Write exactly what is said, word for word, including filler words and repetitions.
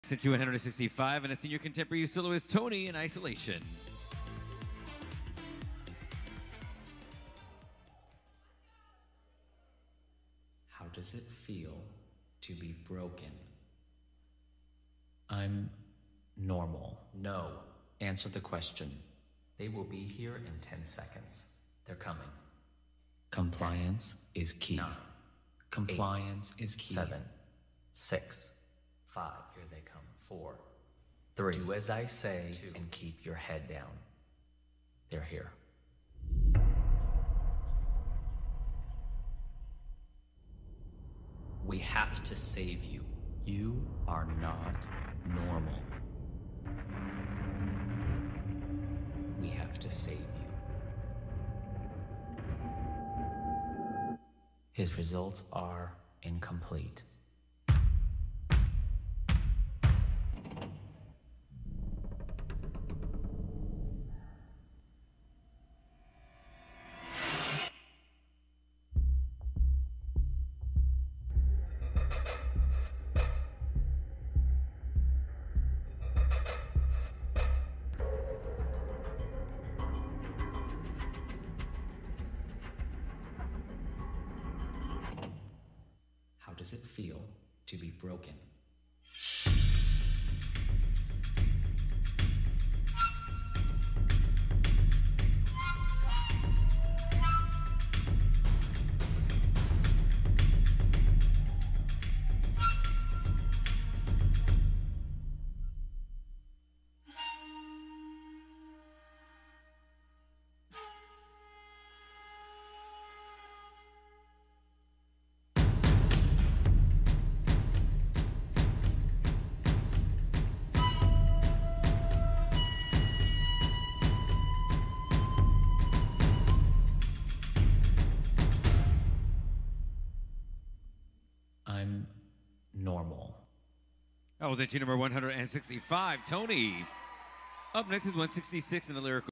At one sixty-five, and a senior contemporary soloist, Tony, in Isolation. How does it feel to be broken? I'm normal. No. Answer the question. They will be here in ten seconds. They're coming. Compliance is key. Nine. Compliance eight, is key. Seven. Six. Five. Here they come. Four. Three. Do as I say. Two. And keep your head down. They're here. We have to save you. You are not normal. We have to save you. His results are incomplete. How does it feel to be broken? I'm normal. That was entry number one sixty-five, Tony. Up next is one sixty-six in the lyrical.